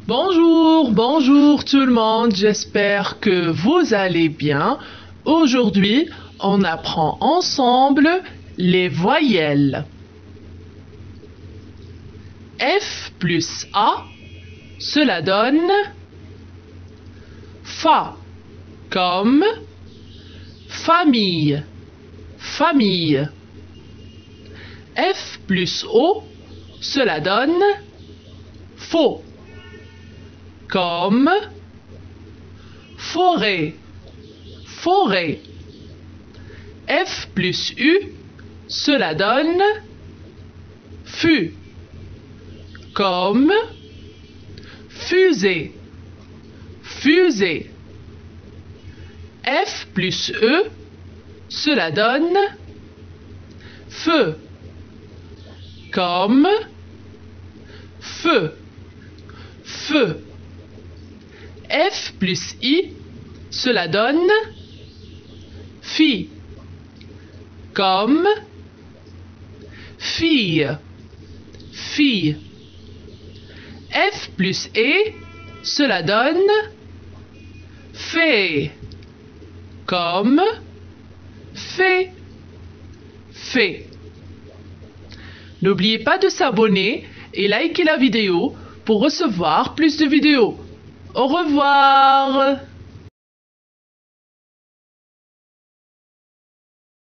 Bonjour, bonjour tout le monde, j'espère que vous allez bien. Aujourd'hui, on apprend ensemble les voyelles. F plus A, cela donne Fa, comme famille, famille. F plus O, cela donne Faux, comme forêt, forêt. F plus U, cela donne fut, comme fusée, fusée. F plus E, cela donne feu, comme feu, feu. F plus I, cela donne fille, comme fille, fille. F plus E, cela donne fée, comme fée, fée. N'oubliez pas de s'abonner et liker la vidéo pour recevoir plus de vidéos. Au revoir!